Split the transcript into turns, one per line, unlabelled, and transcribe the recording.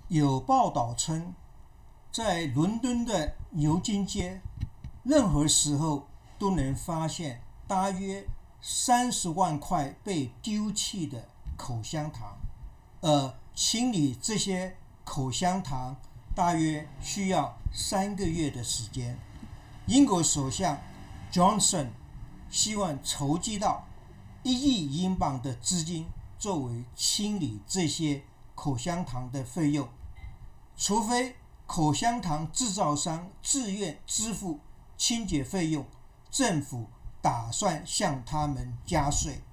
有报道称，在伦敦的牛津街，任何时候都能发现大约30万块被丢弃的口香糖，而清理这些口香糖大约需要3个月的时间。英国首相 Johnson 希望筹集到1亿英镑的资金，作为清理这些口香糖的费用，除非口香糖制造商自愿支付清洁费用，政府打算向他们加税。